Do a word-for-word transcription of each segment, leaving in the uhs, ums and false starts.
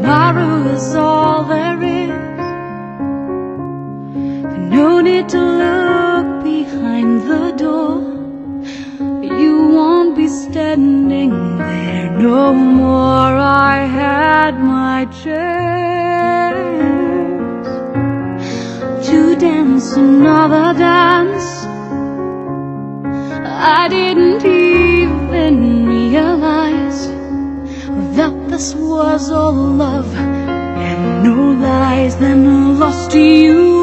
tomorrow is all there is. No need to look behind the door. You won't be standing there no more. I had my chance to dance another dance. I didn't even realize that this was all love and no lies. Then I lost you.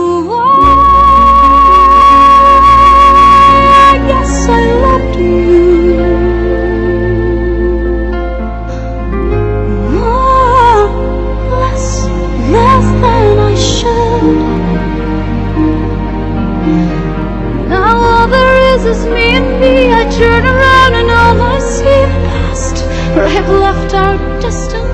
Yes, I loved you. Oh, less, less than I should. Now all there is is me and me. I turn around and all I see is past, where I have left our destiny.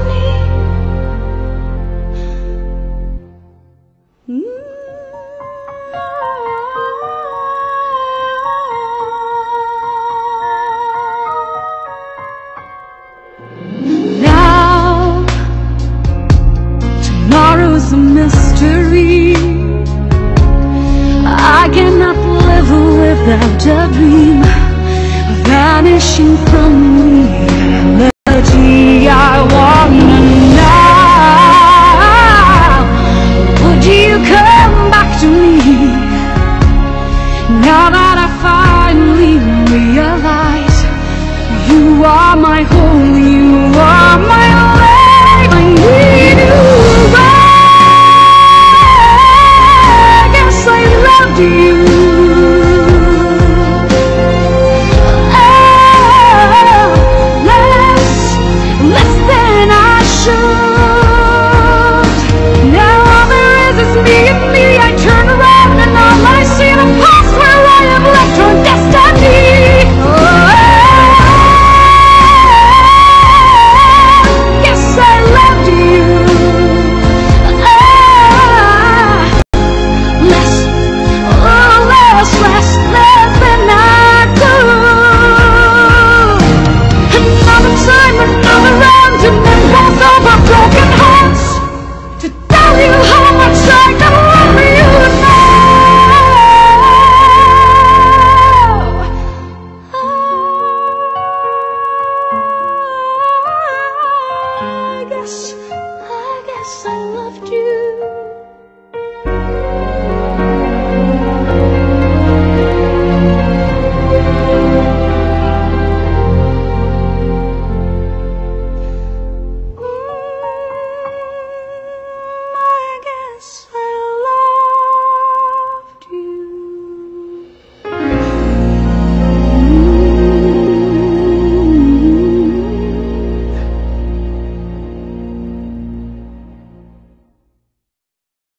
Now tomorrow's a mystery. I cannot live without a dream vanishing from reality. I wanna know, would you come back to me now that I finally realize you are my home, you are my life. I need you. I guess I loved you. Oh, less, less than I should.